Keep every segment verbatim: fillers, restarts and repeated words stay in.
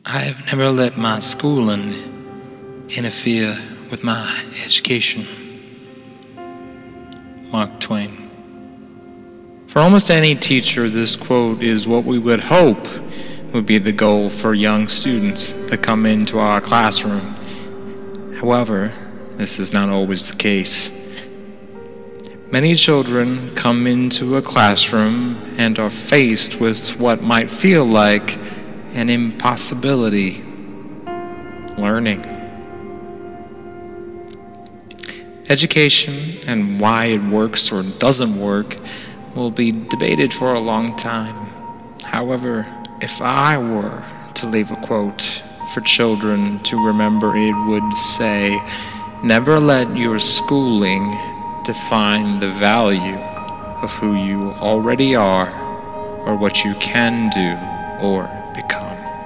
I've never let my schooling interfere with my education. Mark Twain. For almost any teacher, this quote is what we would hope would be the goal for young students that come into our classroom. However, this is not always the case. Many children come into a classroom and are faced with what might feel like an impossibility: learning. Education and why it works or doesn't work will be debated for a long time. However, if I were to leave a quote for children to remember, it would say, "Never let your schooling define the value of who you already are or what you can do or become."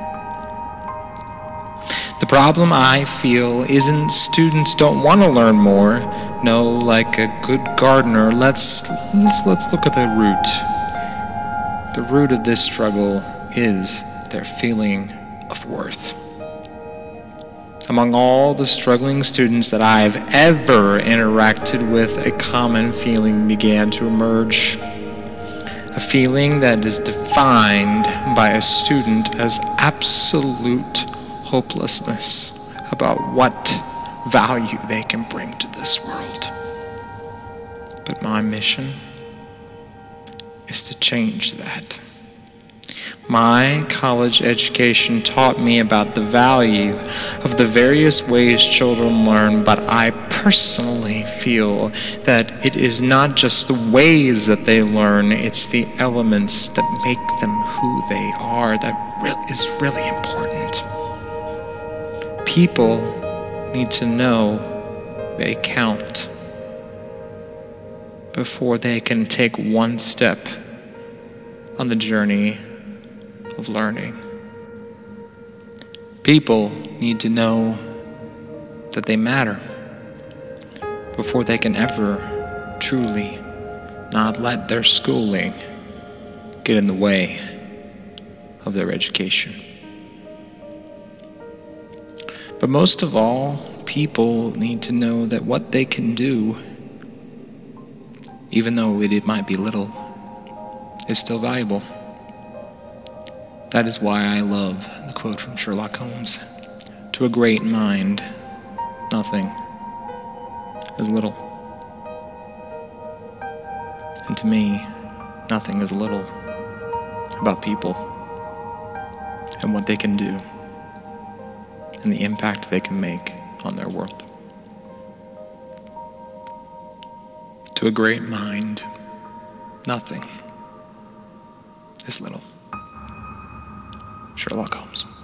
The problem, I feel, isn't students don't want to learn more. No, like a good gardener, let's, let's, let's look at the root. The root of this struggle is their feeling of worth. Among all the struggling students that I've ever interacted with, a common feeling began to emerge. A feeling that is defined by a student as absolute hopelessness about what value they can bring to this world. But my mission is to change that. My college education taught me about the value of the various ways children learn, but I personally feel that it is not just the ways that they learn, it's the elements that make them who they are that re- is really important. People need to know they count before they can take one step on the journey of learning. People need to know that they matter before they can ever truly not let their schooling get in the way of their education. But most of all, people need to know that what they can do, even though it, it might be little, is still valuable. That is why I love the quote from Sherlock Holmes: "To a great mind, nothing is little." And to me, nothing is little about people and what they can do and the impact they can make on their world. To a great mind, nothing is little. Sherlock Holmes.